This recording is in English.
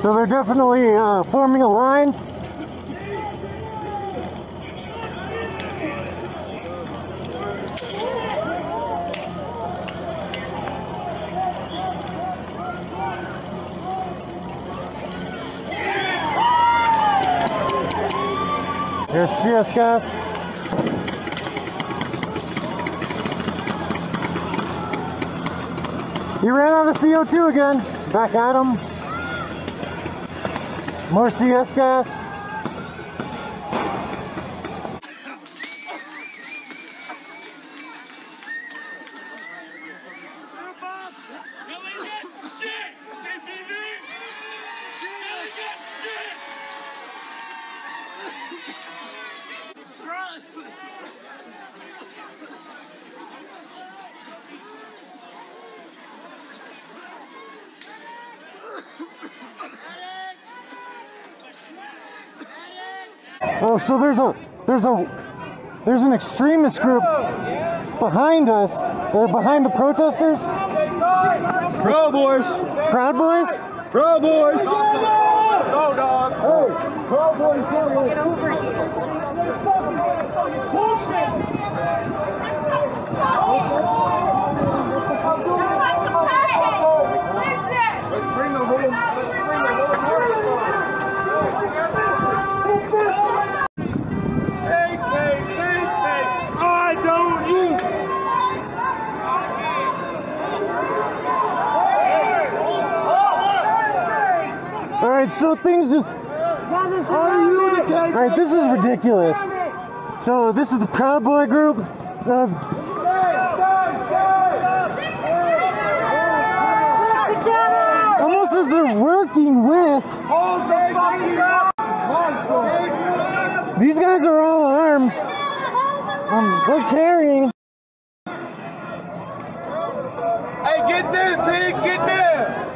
So they're definitely forming a line. Here's CS gas. He ran out of CO2 again. Back at him. More CS gas. Oh, so there's an extremist group behind us. They're behind the protesters. Proud Boys. Proud Boys? Proud Boys. Go, dog. Hey, Proud Boys. Get over it. Bullshit. Let's bring the whole. I don't eat. Alright, so things just... Alright, this is ridiculous. So this is the Proud Boy group. Almost as they're working with... These guys are all armed. They're carrying. Hey, get there, pigs, get there!